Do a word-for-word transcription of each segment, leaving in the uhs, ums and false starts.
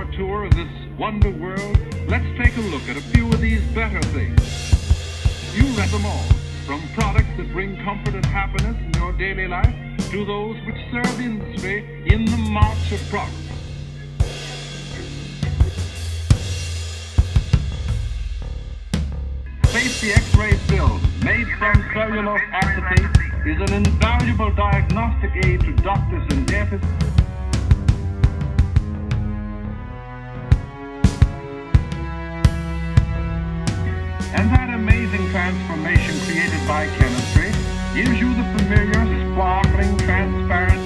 tour of this wonder world, let's take a look at a few of these better things. You read them all, from products that bring comfort and happiness in your daily life to those which serve industry in the march of progress. Safety X-ray film, made from cellulose acetate, is an invaluable diagnostic aid to doctors and dentists. And that amazing transformation created by chemistry gives you the familiar, sparkling, transparent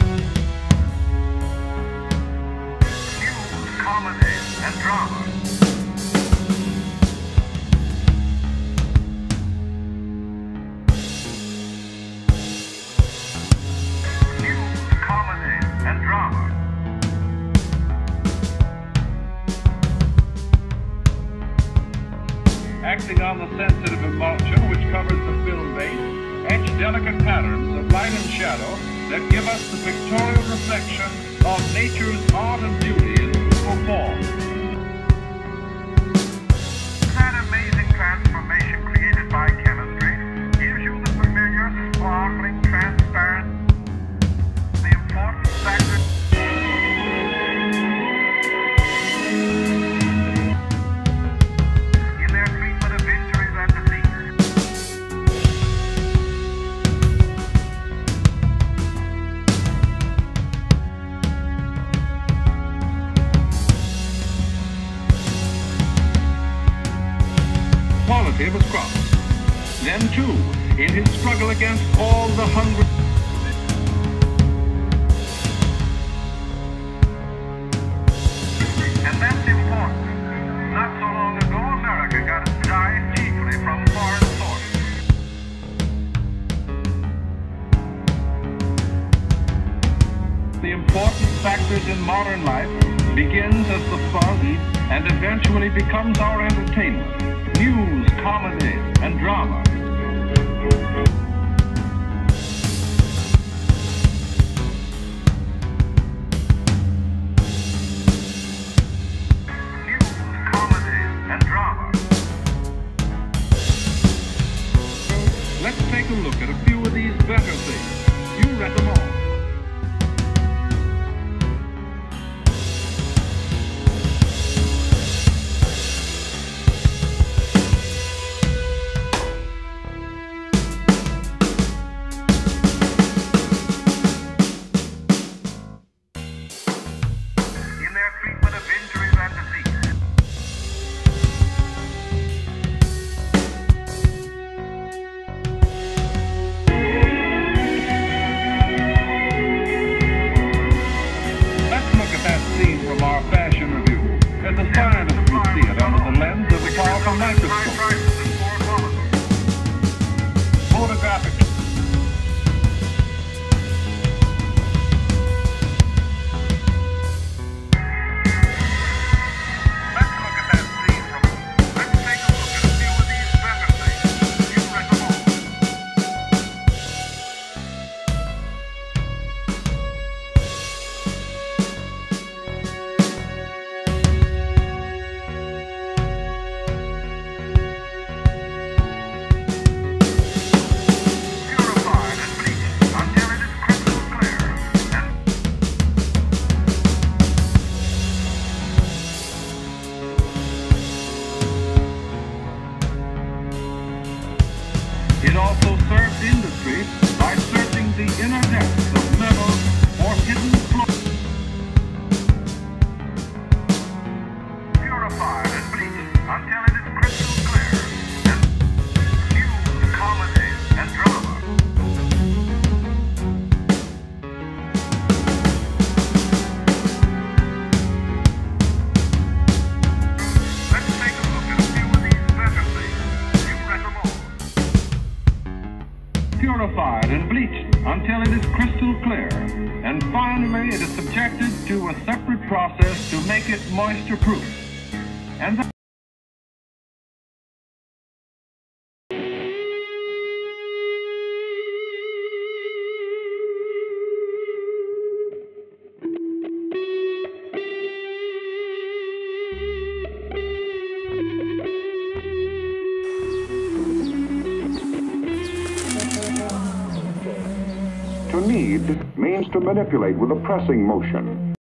news, comedy, and drama. Acting on the sensitive emulsion which covers the film base, etch delicate patterns of light and shadow that give us the pictorial reflection of nature's art and beauty in full form. That amazing transformation created by chemistry gives you the familiar, sparkling, transparent, the important factor. Quality of his crops. Then, too, in his struggle against all the hungry. And that's important. Not so long ago, America got its dye chiefly from foreign sources. The important factors in modern life begins as the fun and eventually becomes our entertainment. News, comedy, and drama. News, comedy, and drama. Let's take a look at a few of these better things. You read them all. It also serves industry by searching the inner depths of metals or hidden flows. Purified and bleached until it is crystal clear. And news, comedy, and drama. Let's take a look at a few of these better things. You read them all. Purified and bleached until it is crystal clear, and finally it is subjected to a separate process to make it moisture proof. And that To knead means to manipulate with a pressing motion.